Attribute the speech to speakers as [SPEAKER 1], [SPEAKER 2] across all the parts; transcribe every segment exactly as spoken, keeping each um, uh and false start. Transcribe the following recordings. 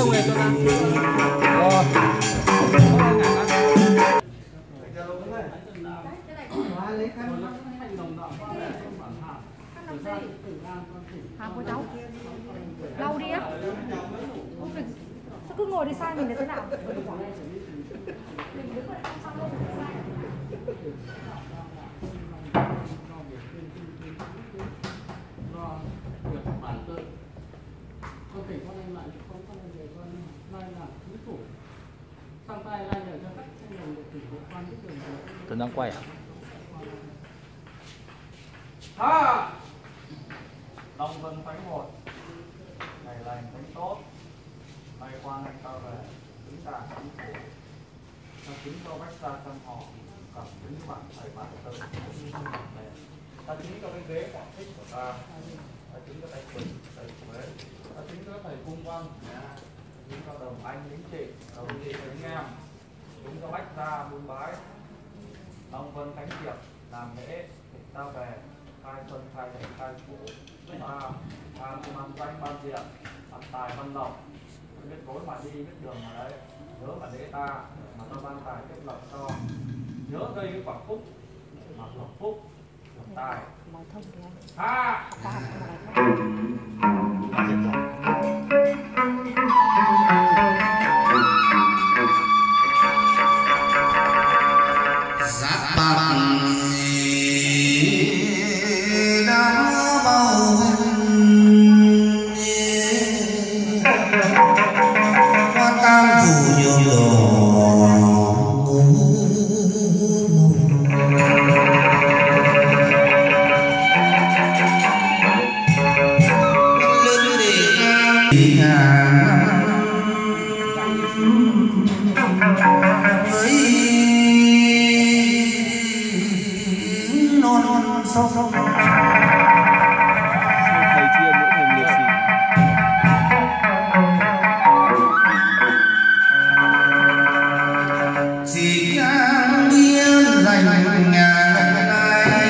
[SPEAKER 1] xong rồi cho ta.
[SPEAKER 2] Hả cô cháu? Lau đi á. Sao cứ ngồi đi sai mình là thế nào?
[SPEAKER 1] Tuấn đang quay à?
[SPEAKER 3] Ha! Long Vân phánh một, ngày lành phánh tốt, bay qua ngày cao về, đứng đàn chính phủ, ta chính cho bách gia trăm họ, cầm đứng bạn thầy bạn tự, ta chính cho cái ghế quả thích của ta, ta chính cho thầy quỳnh, thầy quế, ta chính cho thầy cung văn, chính cho đồng anh lính trị, đồng chị lính em, chính cho bách gia buôn bái. Long Vân Khánh Diệp làm lễ ta về khai xuân khai thạch khai cũ ta ta năm danh ban diệp văn tài văn lộc biết lối mà đi biết đường mà đấy nhớ mà lễ ta mà ta ban tài tiếp lộc cho nhớ gây cái quả phúc mà lộc phúc lộc tài ha
[SPEAKER 1] Thầy chia mỗi thầy liệt sĩ.
[SPEAKER 4] Chỉ ngang điên dành nhà ngày nay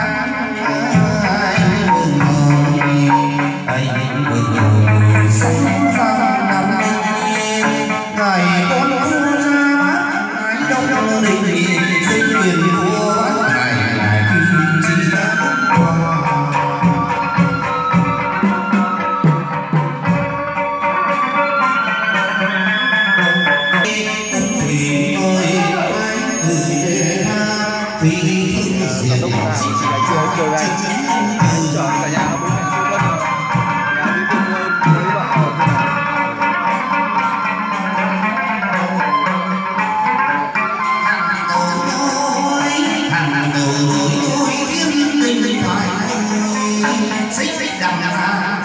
[SPEAKER 4] anh mừng hồi anh mừng hồi sống răng năm ngày con thu ra anh đông đông đình xây thuyền của ngày ngày chỉ
[SPEAKER 1] Đúng là ngày xưa chơi đây chọn cả nhà nó bố mẹ chưa có nhà đi cùng với bạn ở
[SPEAKER 4] hàng đầu rồi tôi kiếm tình phải xây xây đằng ra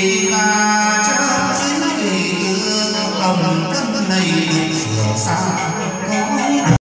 [SPEAKER 4] lòng đất này được sửa sang